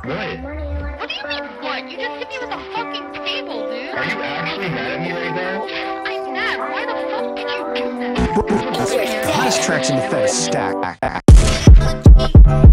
What do you mean what? You just hit me with a fucking table, dude. Are you actually mad at me right now? I'm mad. Why the fuck did you do that? Hottest tracks in the Fed stack.